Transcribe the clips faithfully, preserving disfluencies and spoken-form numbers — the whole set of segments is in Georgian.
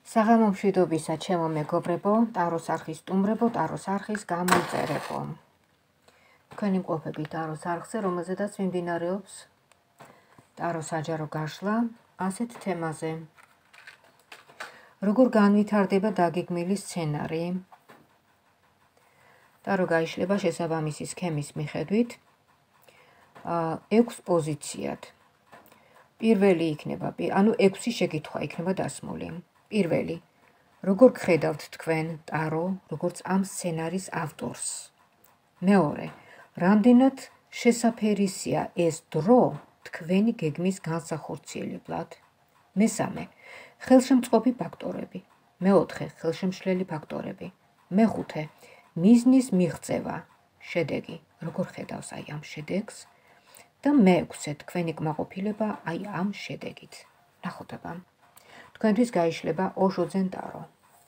საღამო მშვიდობისა, ჩემო მეგობრებო, ტაროს არხის სტუმრებო, ტაროს არხის გამომწერებო. თქვენი მყოფები ტაროს არხზე, რომელზედაც მიმდინარეობს ტაროს საჯარო გაშლა ასეთ თემაზე. როგორ განვითარდება დაგეგმილი სცენარი? ტარო გაიშლება შესაბამისი სქემის მიხედვით ექვს პოზიციად. პირველი იქნება, ანუ ექვსი შეკითხვა იქნება დასმული. პირველი, როგორ გხედავთ თქვენ ტარო, როგორც ამ სცენარის ავტორს? მეორე, რამდენად შესაფერისია ეს დრო თქვენი გეგმის განსახორციელებლად? მესამე, ხელშემწყობი ფაქტორები. მეოთხე, ხელშემშლელი ფაქტორები. მეხუთე, მიზნის მიღწევა, შედეგი, როგორ ხედავს აი ამ შედეგს? და მეექვსე, თქვენი კმაყოფილება აი ამ შედეგით. ნახოთ აბა. თქვენთვის გაიშლება ოშოძენ ტარო.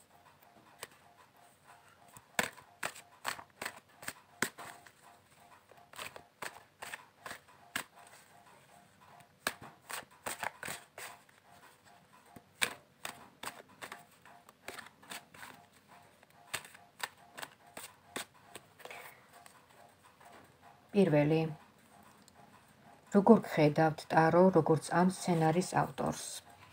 პირველი, როგორ გხედავთ ტარო, როგორც ამ სცენარის ავტორს?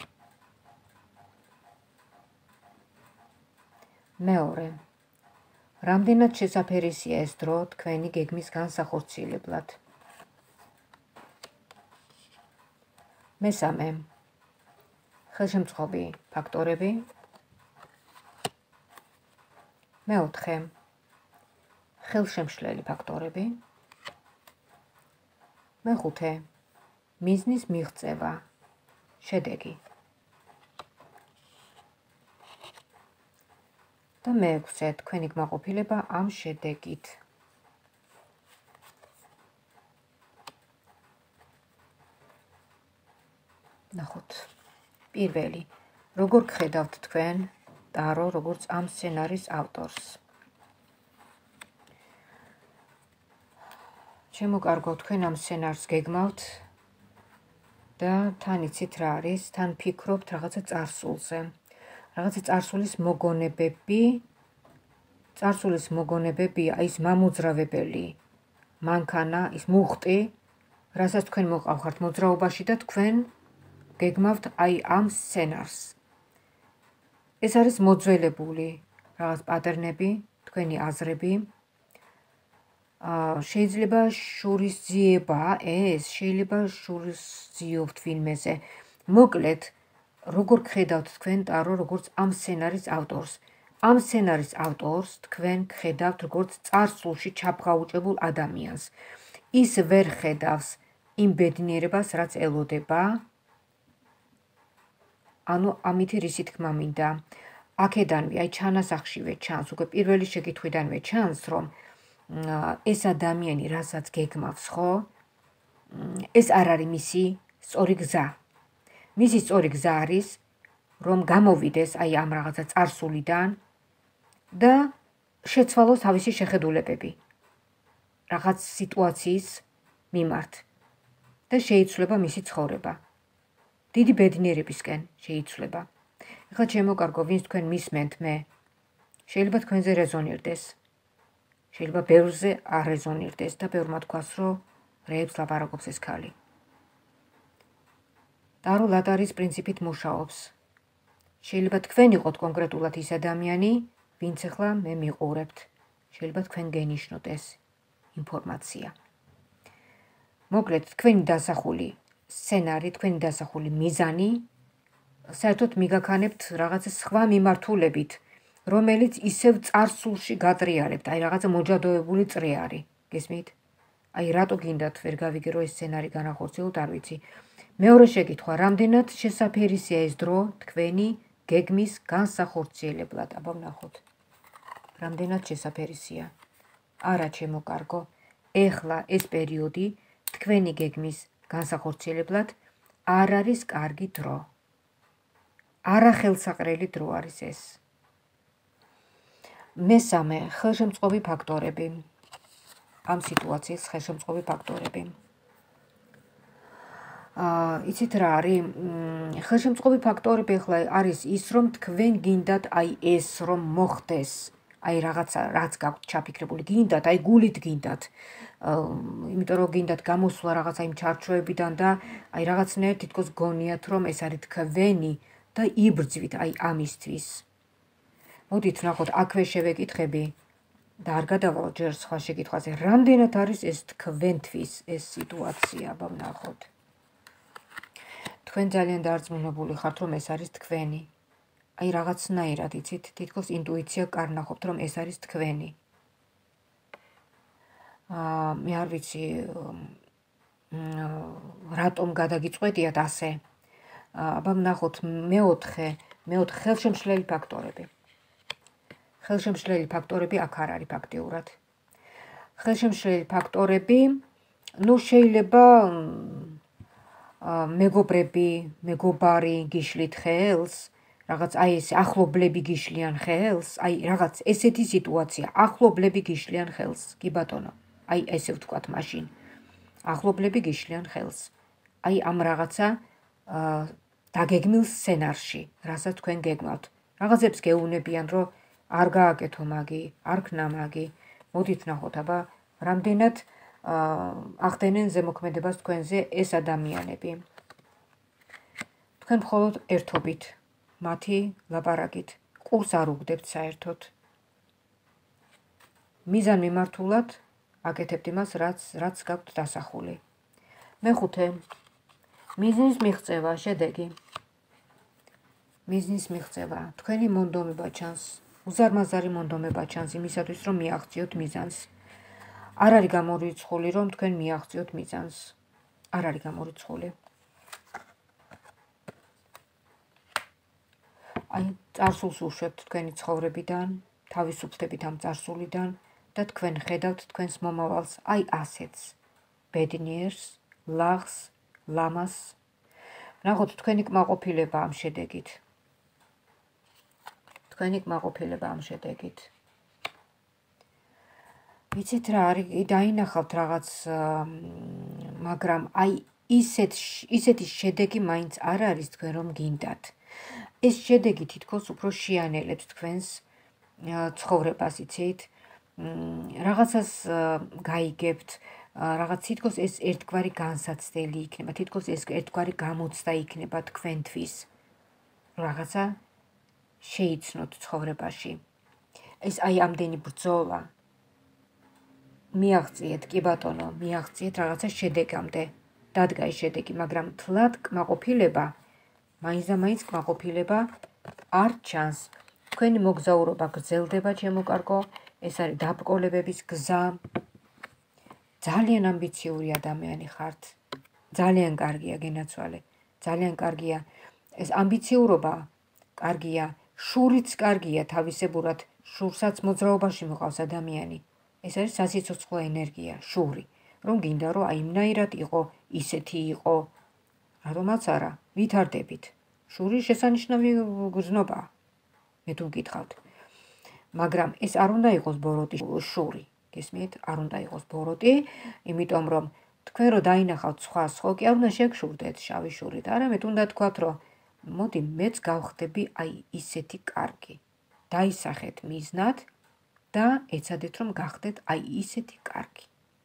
მეორე, რამდენად შესაფერისია ეს დრო თქვენი გეგმის განსახორციელებლად? მესამე, ხელშემწყობი ფაქტორები. მეოთხე, ხელშემშლელი ფაქტორები. მეხუთე, მიზნის მიღწევა, შედეგი. და მეექვსე, თქვენი კმაყოფილება ამ შედეგით. ნახოთ. პირველი, როგორ გხედავთ თქვენ ტარო, როგორც ამ სცენარის ავტორს? ჩემო კარგო, თქვენ ამ სცენარს გეგმავთ და თან იცით რა არის, თან ფიქრობთ რაღაცა წარსულზე. რაღაცა წარსულის მოგონებები, წარსულის მოგონებებია ის მამოძრავებელი მანქანა, ის მუხტი, რასაც თქვენ მოყავხართ მოძრაობაში და თქვენ გეგმავთ აი ამ სცენარს. ეს არის მოძველებული რაღაც პატერნები, თქვენი აზრები. შეიძლება შურისძიება ეს, შეიძლება შურისძიობთ ვინმეზე. მოკლედ, როგორ გხედავთ თქვენ ტარო, როგორც ამ სცენარის ავტორს? ამ სცენარის ავტორს თქვენ გხედავთ როგორც წარსულში ჩაფხაუჭებულ ადამიანს. ის ვერ ხედავს იმ ბედნიერებას, რაც ელოდება. ანუ ამითი რისი თქმა მინდა. აქედანვე, აი ჩანასახშივე ჩანს, უკვე პირველი შეკითხვიდანვე ჩანს, რომ ეს ადამიანი, რასაც გეგმავს, ხო? ეს არ არის მისი სწორი გზა. მისი სწორი გზა არის, რომ გამოვიდეს აი ამ რაღაცა წარსულიდან და შეცვალოს თავისი შეხედულებები რაღაც სიტუაციის მიმართ და შეიცვლება მისი ცხოვრება. დიდი ბედნიერებისკენ შეიცვლება. ეხლა ჩემო კარგო, ვინც თქვენ მისმენთ მე, შეიძლება თქვენზე რეზონირდეს. შეიძლება ბევრზე არ რეზონირდეს და ბევრმა თქვას, რომ რეებს ლაპარაკობს ეს ქალი. ტარო ლატარის პრინციპით მუშაობს. შეიძლება თქვენ იყოთ კონკრეტულად ის ადამიანი, ვინც ახლა მე მიყურებთ. შეიძლება თქვენ გენიშნოთ ეს ინფორმაცია. მოკლედ, თქვენი დასახული სცენარი, თქვენი დასახული მიზანი, საერთოდ მიგაქანებთ რაღაცა სხვა მიმართულებით, რომელიც ისევ წარსულში გატრიალებთ, აი რაღაცა მოჯადოებული წრე არის. გესმით? აი რატო გინდათ ვერ გავიგე, რომ ეს სცენარი განახორციელოთ, არ ვიცი. მეორე შეკითხვა, რამდენად შესაფერისია ეს დრო თქვენი გეგმის განსახორციელებლად? აბა ვნახოთ. რამდენად შესაფერისია? არა, ჩემო კარგო, ეხლა ეს პერიოდი თქვენი გეგმის განსახორციელებლად არ არის კარგი დრო. არახელსაყრელი დრო არის ეს. მესამე, ხელშემწყობი ფაქტორები. ამ სიტუაციის ხელშემწყობი ფაქტორები. იცით რა არის ხელშემწყობი ფაქტორები ახლა არის ის რომ თქვენ გინდათ აი ეს რომ მოხდეს აი რაღაცა რაც გაქვთ ჩაფიქრებული გინდათ აი გულით გინდათ იმიტომ რომ გინდათ გამოსვლა რაღაცა იმ ჩარჩოებიდან და აი რაღაცნაირად თითქოს გონიათ რომ ეს არის თქვენი და იბრძვით აი ამისთვის მოდით ნახოთ აქვე შევეკითხები და არ გადავალოთ ჯერ სხვა შეკითხვაზე რამდენად არის ეს თქვენთვის ეს სიტუაცია აბა ვნახოთ თქვენ ძალიან დარწმუნებული ხართ რომ ეს არის თქვენი აი რაღაცნაირად იცით თითქოს ინტუიცია კარნახობთ რომ ეს არის თქვენი აა მე არ ვიცი რატომ გადაგიწყვეტიათ ასე აბა ვნახოთ მეოთხე მეოთხე ხელშემშლელი ფაქტორები ხელშემშლელი ფაქტორები აქ არ არის ფაქტიურად ხელშემშლელი ფაქტორები ну შეიძლება მეგობრები მეგობარი გიშლით ხელს რაღაც აი ეს ახლობლები გიშლიან ხელს აი რაღაც ესეთი სიტუაცია ახლობლები გიშლიან ხელს კი ბატონო აი ესე ვთქვათ მაშინ ახლობლები გიშლიან ხელს აი ამ რაღაცა დაგეგმილ სცენარში რასაც თქვენ გეგმავთ რაღაცებს გეუბნებიან რომ არ გააკეთო მაგი არ ქნა მაგი მოდით ნახოთ აბა რამდენად ახდენენ ზემოქმედებას თქვენზე ეს ადამიანები თქვენ მხოლოდ ერთობით მათი ლაპარაკით ყურს არ უგდებთ საერთოდ მიზან მიმართულად აკეთებთ იმას რაც რაც გაქვთ დასახული მეხუთე მიზნის მიღწევა შედეგი მიზნის მიღწევა თქვენი მონდომება ჩანს უზარმაზარი მონდომება ჩანს იმისათვის რომ მიაღწიოთ მიზანს არ არის გამორიცხული რომ თქვენ მიაღწიოთ მიზანს არ არის გამორიცხული აი წარსულს უშვებთ თქვენი ცხოვრებიდან თავისუფლდებით ამ წარსულიდან და თქვენ ხედავთ თქვენს მომავალს აი ასეც ბედნიერს ლაღს ლამას ნახოთ თქვენი კმაყოფილება ამ შედეგით თქვენი კმაყოფილება ამ შედეგით ვიცით რა არის დაინახავთ რაღაც მაგრამ აი ისეთ ისეთი შედეგი მაინც არ არის თქვენ რომ გინდათ ეს შედეგი თითქოს უფრო შეანელებს თქვენს ცხოვრებას იცით რაღაცას გაიგებთ რაღაც თითქოს ეს ერთგვარი განსაცდელი იქნება თითქოს ეს ერთგვარი გამოცდა იქნება თქვენთვის რაღაცა შეიცნოთ ცხოვრებაში ეს აი ამდენი ბრძოლა მიაღწიეთ კი ბატონო მიაღწიეთ რაღაცა შედეგამდე დადგა ეს შედეგი მაგრამ თლად კმაყოფილება მაინც და მაინც კმაყოფილება არ ჩანს თქვენი მოგზაურობა გრძელდება ჩემო კარგო ეს არის დაბრკოლებების გზა ძალიან ამბიციური ადამიანი ხართ ძალიან კარგია გენაცვალე ძალიან კარგია ეს ამბიციურობა კარგია შურიც კარგია თავისებურად შურსაც მოძრაობაში მოყავს ადამიანი ეს არის სასიცოცხლო ენერგია შური რომ გინდა რომ აიმნაირად იყო ისეთი იყო რატომაც არა ვითარდებით შური შესანიშნავი გრძნობა მე თუ გითხავთ მაგრამ ეს არ უნდა იყოს ბოროტი შური გესმით არ უნდა იყოს ბოროტი იმიტომ რომ თქვენ რო დაინახავთ სხვა სხვა კი არ უნდა შეგშურდეთ შავი შურით არამედ უნდა თქვათ რომ მოდი მეც გავხდები აი ისეთი კარგი დაისახეთ მიზნად და ეცადეთ რომ გახდეთ აი ისეთი კარგი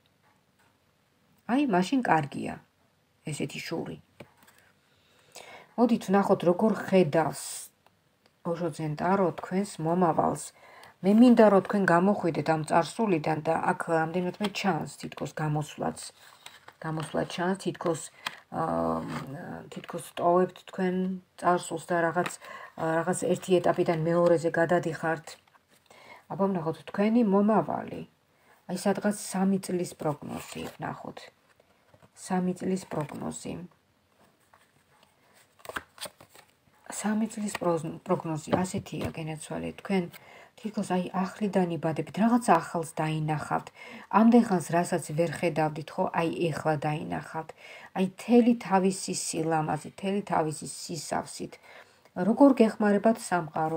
აი მაშინ კარგია ესეთი შური მოდით ვნახოთ როგორ ხედავს ოშოძენ ტარო თქვენს მომავალს მე მინდა რომ თქვენ გამოხვიდეთ ამ წარსულიდან და აქ რამდენადმე ჩანს თითქოს გამოსვლაც გამოსვლა ჩანს თითქოს თითქოს ტოვებთ თქვენ წარსულს და რაღაც რაღაც ერთი ეტაპიდან მეორეზე გადადიხართ აბა ვნახოთ თქვენი მომავალი აი სადღაც სამი წლის პროგნოზი ვნახოთ სამი წლის პროგნოზი სამი წლის პროგნოზი ასეთია გენაცვალე თქვენ თითქოს აი ახლიდან იბადებით რაღაც ახალს დაინახავთ ამდენ ხანს რასაც ვერ ხედავდით ხო აი ეხლა დაინახავთ აი თელი თავისი სილამაზით თელი თავისი სისავსით როგორ გეხმარებათ სამყარო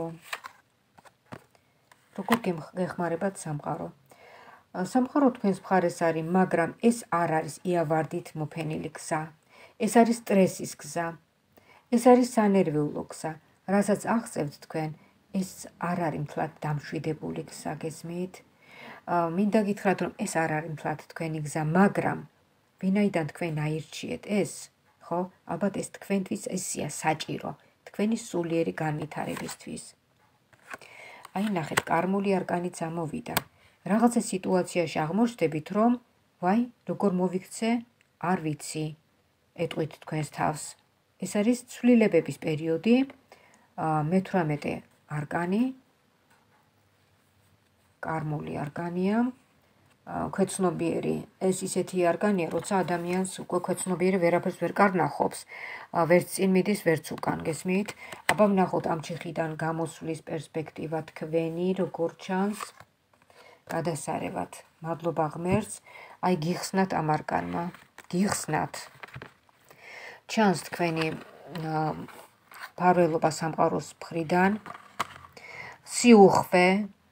როგორ გეხმარებათ სამყარო სამყარო თქვენს მხარეს არის მაგრამ ეს არ არის იავარდით მოფენილი გზა ეს არის სტრესის გზა. ეს არის სანერვიულო გზა, რასაც აღწევთ თქვენ, ეს არ არის მთლად დამშვიდებული გზა, გესმით? მინდა გითხრათ, რომ ეს არ არის მთლად თქვენი გზა, მაგრამ ვინაიდან თქვენ აირჩიეთ ეს, ხო? ალბათ ეს თქვენთვის ესია საჭირო, თქვენი სულიერი განვითარებისთვის. აი ნახეთ, კარმული არკანიც ამოვიდა. რაღაცა სიტუაციაში აღმოჩნდებით, რომ ვაი, როგორ მოვიქცე, არ ვიცი, ეტყვით თქვენს თავს. ეს არის ცვლილებების პერიოდი, მეთვრამეტე არკანი, კარმული არკანია, ქვეცნობიერი, ეს ისეთი არკანია, როცა ადამიანს უკვე ქვეცნობიერი ვერაფერს ვერ კარნახობს, ვერც წინ მიდის, ვერც უკან, გესმით? აბა ვნახოთ ამ ჩიხიდან გამოსვლის პერსპექტივა თქვენი, როგორ ჩანს, გადასარევად. მადლობა ღმერთს, აი გიხსნათ ამ არკანმა, გიხსნათ. ჩანს თქვენი ფარველობა სამყაროს მხრიდან, სიუხვე,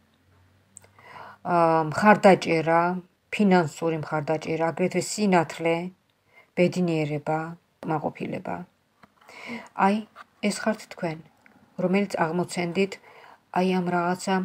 მხარდაჭერა, ფინანსური მხარდაჭერა, აგრეთვე სინათლე, ბედნიერება, კმაყოფილება. აი, ეს ხართ თქვენ, რომელიც აღმოცენდით აი ამ რაღაცა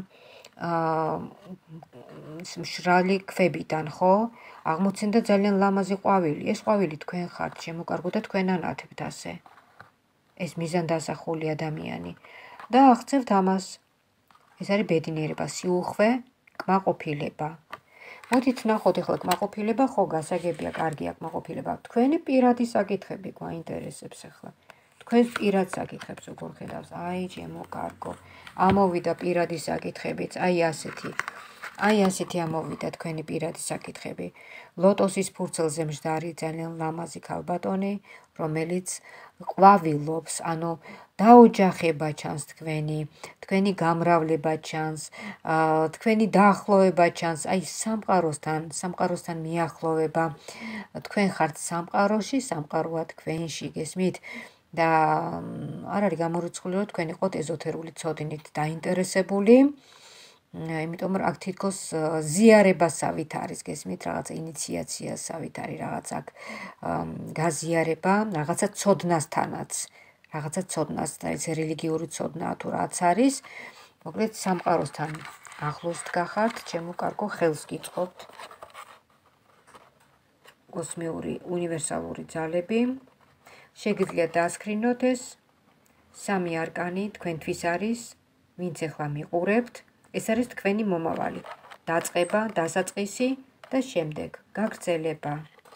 მშრალი ქვებიდან, ხო? აღმოცენდა ძალიან ლამაზი ყვავილი. ეს ყვავილი თქვენ ხართ, შემოკარგო და თქვენ ანათებთ ასე. ეს მიზანდასახული ადამიანი. და აღწევთ ამას. ეს არის ბედნიერება, სიუხვე, კმაყოფილება. მოდით ნახოთ ახლა კმაყოფილება, ხო, გასაგებია, კარგია კმაყოფილება. თქვენი პირადი საკითხები გვაინტერესებს ახლა. თქვენს პირად საკითხებს როგორ ხედავს? აი, ჩემო კარგო. ამოვიდა პირადი საკითხებიც, აი ასეთი. აი ასეთი ამოვიდა თქვენი პირადი საკითხები. ლოტოსის ფურცელზე მждარი ძალიან ლამაზი ქალბატონი, რომელიც ყვავილობს, ანუ დაოჯახება ჩანს თქვენი, თქვენი გამრავლება ჩანს, თქვენი დაახლოვება ჩანს, აი სამყაროსთან, სამყაროსთან მიახლოვება. თქვენ ხართ სამყაროში, სამყაროა თქვენში, გესმით? და არ არის გამორიცხული, რომ თქვენ იყოთ ეზოთერული ცოდნით დაინტერესებული. იმიტომ რომ აქ თითქოს ზიარებასავით არის, გესმით, რაღაცა ინიციაციასავით არის, რაღაც აქ გაზიარება, რაღაცა ცოდნასთანაც, რაღაცა ცოდნასთან, ეს რელიგიური ცოდნაა თუ რაც არის, მოკლედ სამყაროსთან ახლოს დგახართ, ჩემო კარგო, ხელს გიწყობთ კოსმიური უნივერსალური ძალები. შეგიძლიათ დაასკრინოთ ეს სამი არკანი თქვენთვის არის, ვინც ახლა მიყურებთ. ეს არის თქვენი მომავალი, დაწყება, დასაწყისი და შემდეგ გაგრძელება.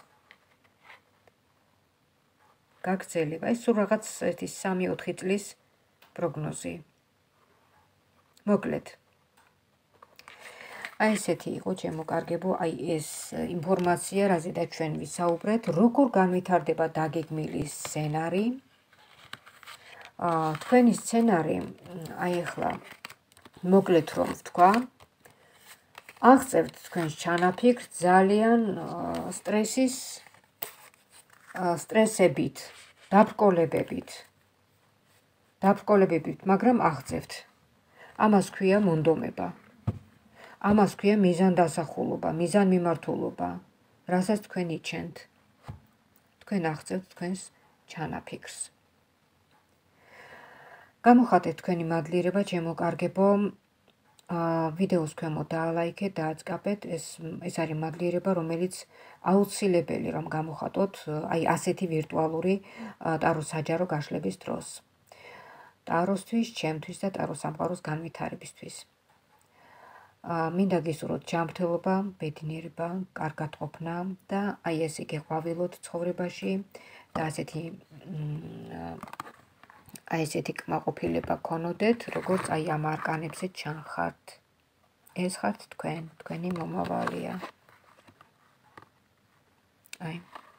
გაგრძელება, ეს სულ რაღაც ერთი სამი ოთხი წლის პროგნოზი. მოკლედ. აი ესეთი იყო ჩემო კარგებო, აი ეს ინფორმაცია, რაზედაც ჩვენ ვისაუბრეთ, როგორ განვითარდება დაგეგმილი სცენარი. თქვენი სცენარი, აი ახლა მოკლედ რომ ვთქვა, აღწევთ თქვენს ჩანაფიქრს ძალიან სტრესის, სტრესებით, დაბრკოლებებით, დაბრკოლებებით, მაგრამ აღწევთ. ამას ქვია მონდომება. ამას ქვია მიზანდასახულობა, მიზანმიმართულობა, რასაც თქვენ იჩენთ. თქვენ აღწევთ თქვენს ჩანაფიქრს. გამოხატეთ თქვენი მადლიერება, ჩემო კარგებო, ვიდეოს ქვემოთ დაალაიქეთ, დააწყაბეთ, ეს ეს არის მადლიერება, რომელიც აუცილებელი რომ გამოხატოთ, აი ასეთი ვირტუალური ტაროს საჯარო გაშლების დროს. ტაროსთვის, ჩემთვის და ტაროს სამყაროს განვითარებისთვის. მინდა გისურვოთ ჯანმრთელობა, ბედნიერება, კარგად ყოფნა და აი ესე გეყვავილოთ ცხოვრებაში და ასეთი აი ესეთი კმაყოფილება გქონოდეთ, როგორც აი ამ არკანებზე ჩანხართ. ეს ხართ თქვენ, თქვენი მომავალია. აი.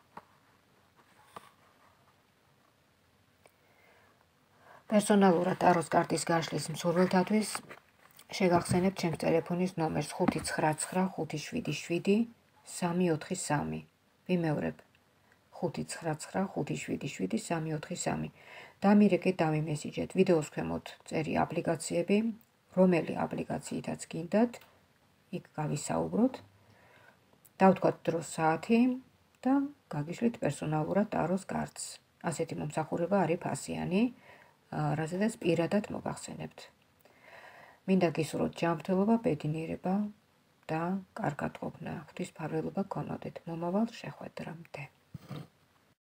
პერსონალურად ტაროს კარტის გაშლის მსურველთათვის შეგახსენებთ ჩემს ტელეფონის ნომერს ხუთი ცხრა ცხრა ხუთი შვიდი შვიდი სამი ოთხი სამი. ვიმეორებ. ხუთი ცხრა ცხრა ხუთი შვიდი შვიდი სამი ოთხი სამი. დამირეკეთ, დამიმესიჯეთ. ვიდეოს ქვემოთ წერი აპლიკაციები, რომელი აპლიკაციითაც გინდათ, იქ გავისაუბროთ. დავთქვათ დროს საათი და გაგიშლით პერსონალურად ტაროს კარტს. ასეთი მომსახურება არის ფასიანი, რაზედაც პირადად მოგახსენებთ. მინდა გისურვოთ ჯანმრთელობა, ბედნიერება და კარგად ყოფნა. ღვთისმფარველობა გქონოდეთ. მომავალ შეხვედრამდე.